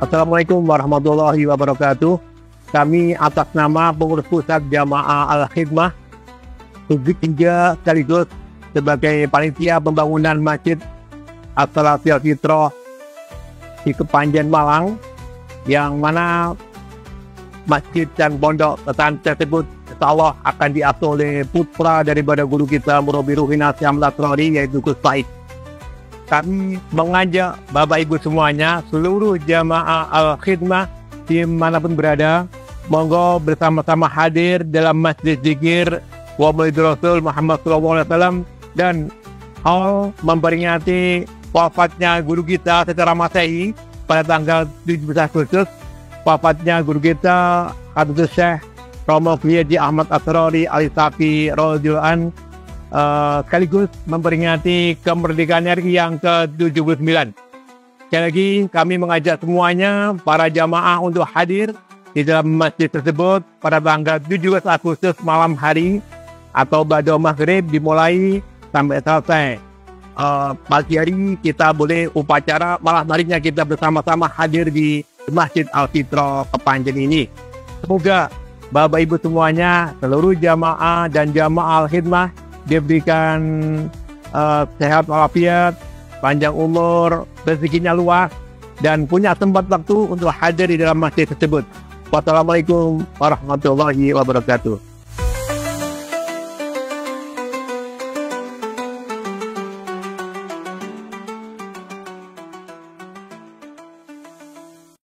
Assalamualaikum warahmatullahi wabarakatuh. Kami atas nama pengurus pusat Jamaah Al-Khidmah Subdit 3 sekaligus sebagai panitia pembangunan Masjid As-Salatil Fitrah di Kepanjen Malang, yang mana masjid dan pondok pesantren tersebut insya Allah akan diasuh oleh putra daripada guru kita Murabbi Ruhina Syamsul Asrori, yaitu Gus Said. Kami mengajak Bapak Ibu semuanya, seluruh jamaah Al-Khidmah dimanapun berada, monggo bersama-sama hadir dalam Masjid Zikir wa Maulid Rasul Muhammad SAW dan hal memperingati wafatnya guru kita secara Masehi pada tanggal 17 Agustus, wafatnya guru kita Hafiz Syekh Romo Fiyadi Ahmad Asrori Al-Safi radhiyallahu anhu, sekaligus memperingati kemerdekaan RI yang ke-79. Sekali lagi kami mengajak semuanya para jamaah untuk hadir di dalam masjid tersebut pada tanggal 17 Agustus malam hari atau ba'da maghrib dimulai sampai selesai. Pagi hari kita boleh upacara, malam harinya kita bersama-sama hadir di Masjid Al-Fitrah Kepanjen ini. Semoga Bapak Ibu semuanya, seluruh jamaah dan jamaah Al-Khidmah diberikan sehat walafiat, panjang umur, rezekinya luas, dan punya sempat waktu untuk hadir di dalam masjid tersebut. Wassalamualaikum warahmatullahi wabarakatuh.